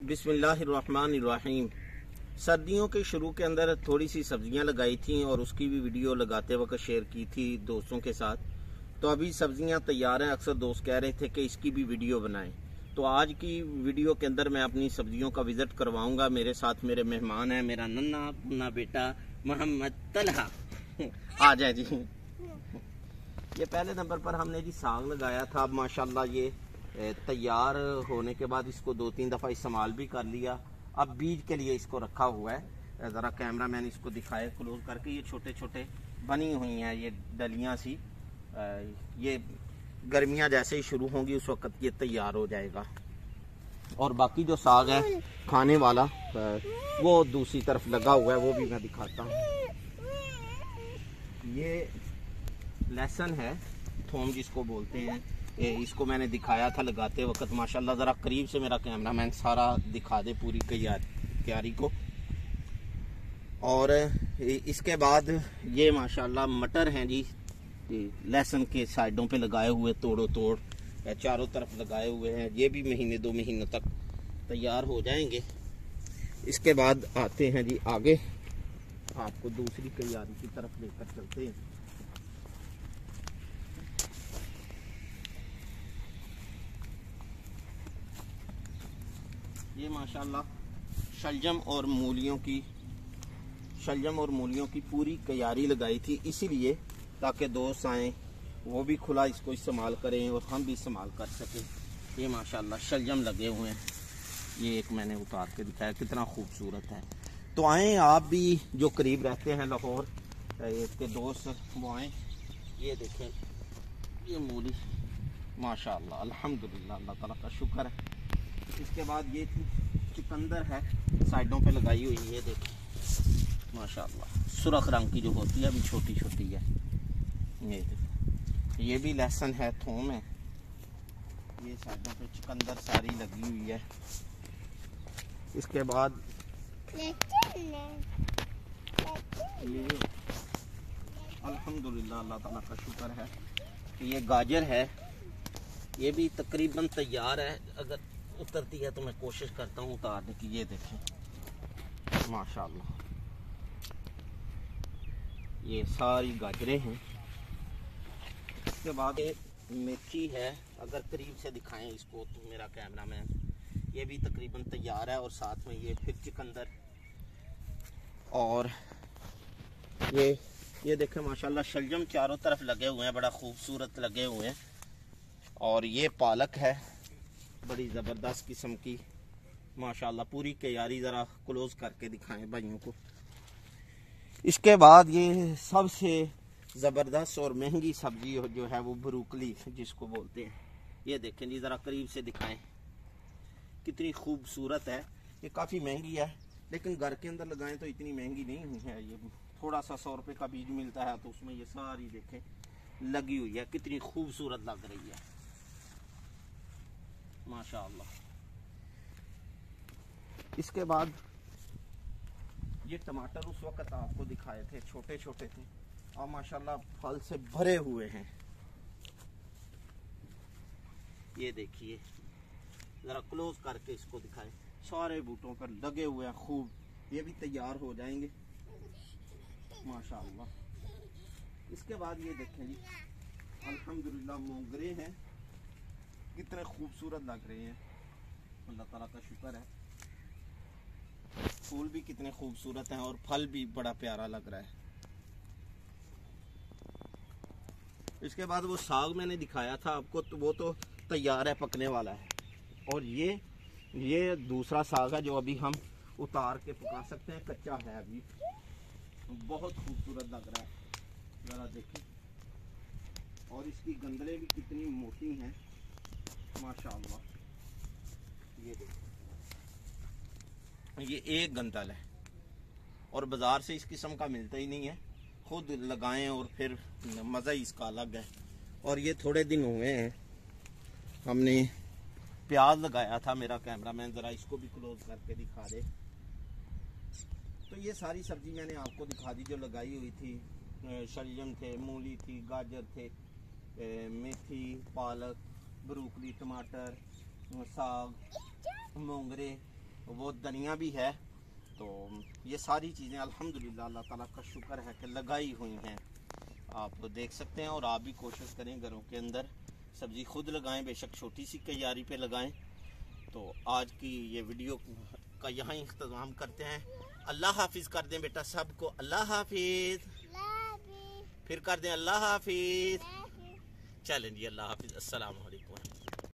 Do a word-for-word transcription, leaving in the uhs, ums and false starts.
बिस्मिल्लाहिर्रहमानिर्रहीम। सर्दियों के शुरू के अंदर थोड़ी सी सब्जियां लगाई थी और उसकी भी वीडियो लगाते वक्त शेयर की थी दोस्तों के साथ। तो अभी सब्जियां तैयार हैं। अक्सर दोस्त कह रहे थे कि इसकी भी वीडियो बनाएं। तो आज की वीडियो के अंदर मैं अपनी सब्जियों का विजिट करवाऊंगा। मेरे साथ मेरे मेहमान हैं, मेरा नन्ना पुन्ना बेटा मोहम्मद तलहा। आ जाए जी। ये पहले नंबर पर हमने जी साग लगाया था। अब माशाल्लाह ये तैयार होने के बाद इसको दो तीन दफ़ा इस्तेमाल भी कर लिया। अब बीज के लिए इसको रखा हुआ है। ज़रा कैमरा मैन इसको दिखाए क्लोज करके। ये छोटे छोटे बनी हुई हैं ये डलियां सी। ये गर्मियां जैसे ही शुरू होंगी उस वक्त ये तैयार हो जाएगा। और बाकी जो साग है खाने वाला वो दूसरी तरफ लगा हुआ है, वो भी मैं दिखाता हूँ। ये लहसुन है, थोम जिसको बोलते हैं। इसको मैंने दिखाया था लगाते वक्त। माशाल्लाह ज़रा करीब से मेरा कैमरामैन सारा दिखा दे पूरी क्यारी को। और इसके बाद ये माशाल्लाह मटर हैं जी, लहसुन के साइडों पे लगाए हुए, तोड़ो तोड़ चारों तरफ लगाए हुए हैं। ये भी महीने दो महीनों तक तैयार हो जाएंगे। इसके बाद आते हैं जी आगे, आपको दूसरी क्यारी की तरफ लेकर चलते हैं। ये माशाल्लाह शलजम और मूलियों की शलजम और मूलियों की पूरी क्यारी लगाई थी, इसीलिए ताकि दोस्त आए वो भी खुला इसको इस्तेमाल करें और हम भी इस्तेमाल कर सकें। ये माशाल्लाह शलजम लगे हुए हैं। ये एक मैंने उतार के दिखाया, कितना खूबसूरत है। तो आए आप भी जो करीब रहते हैं लाहौर के दोस्त, वो आए। ये देखें ये मूली माशाल्लाह अल्हम्दुलिल्लाह, अल्लाह ताला का शुक्र है। इसके बाद ये चुकंदर है साइडों पे लगाई हुई। ये देखिए माशाल्लाह सुरख रंग की जो होती है, अभी छोटी छोटी है। ये देखिए ये भी लहसुन है, थोम है। ये साइडों पे चुकंदर सारी लगी हुई है। इसके बाद ये अल्हम्दुलिल्लाह, अल्लाह ताला का शुक्र है कि ये गाजर है। ये भी तकरीबन तैयार है। अगर उतरती है तो मैं कोशिश करता हूँ उतारने की। ये देखें माशाल्लाह ये सारी गाजरें हैं। इसके बाद मिर्ची है, अगर करीब से दिखाएं इसको तो मेरा कैमरामैन, ये भी तकरीबन तैयार है। और साथ में ये फिर चुकंदर। और ये ये देखें माशाल्लाह शलजम चारों तरफ लगे हुए हैं, बड़ा खूबसूरत लगे हुए हैं। और ये पालक है, बड़ी ज़बरदस्त किस्म की माशाल्लाह। पूरी क्यारी ज़रा क्लोज करके दिखाएं भाइयों को। इसके बाद ये सबसे ज़बरदस्त और महंगी सब्जी जो है वो ब्रोकली जिसको बोलते हैं। ये देखें जी, ज़रा करीब से दिखाएं, कितनी खूबसूरत है। ये काफ़ी महंगी है, लेकिन घर के अंदर लगाएं तो इतनी महंगी नहीं हुई है। ये थोड़ा सा सौ रुपये का बीज मिलता है, तो उसमें ये सारी देखें लगी हुई है, कितनी खूबसूरत लग रही है माशाअल्लाह। इसके बाद ये टमाटर उस वक्त आपको दिखाए थे, छोटे छोटे थे, और माशाअल्लाह फल से भरे हुए हैं। ये देखिए जरा क्लोज करके इसको दिखाएं, सारे बूटों पर लगे हुए हैं खूब। ये भी तैयार हो जाएंगे माशाअल्लाह। इसके बाद ये देखें जी अल्हम्दुलिल्लाह मोगरे हैं, कितने खूबसूरत लग रहे हैं। अल्लाह ताला का शुक्र है। फूल भी कितने खूबसूरत हैं और फल भी बड़ा प्यारा लग रहा है। इसके बाद वो साग मैंने दिखाया था आपको, तो वो तो तैयार है, पकने वाला है। और ये ये दूसरा साग है जो अभी हम उतार के पका सकते हैं, कच्चा है अभी। बहुत खूबसूरत लग रहा है, ज़रा देखिए। और इसकी गंदलें भी कितनी मोटी हैं माशाअल्लाह। ये देखिए ये एक गंदल है और बाज़ार से इस किस्म का मिलता ही नहीं है। खुद लगाएं और फिर मज़ा ही इसका अलग है। और ये थोड़े दिन हुए हैं हमने प्याज लगाया था। मेरा कैमरामैन ज़रा इसको भी क्लोज करके दिखा दे। तो ये सारी सब्जी मैंने आपको दिखा दी जो लगाई हुई थी। शलजम थे, मूली थी, गाजर थे, मेथी, पालक, ब्रोकली, टमाटर, साग, मोंगरे, वो धनिया भी है। तो ये सारी चीज़ें अल्हम्दुलिल्लाह अल्लाह ताला का शुक्र है कि लगाई हुई हैं। आप देख सकते हैं और आप भी कोशिश करें घरों के अंदर सब्ज़ी खुद लगाएं, बेशक छोटी सी क्यारी पे लगाएं। तो आज की ये वीडियो का यहाँ इख्तिताम करते हैं। अल्लाह हाफिज़ कर दें बेटा सबको, अल्लाह हाफिज़, फिर कर दें अल्लाह हाफिज़। चलें जी, अल्लाह हाफिज़, अस्सलाम वालेकुम।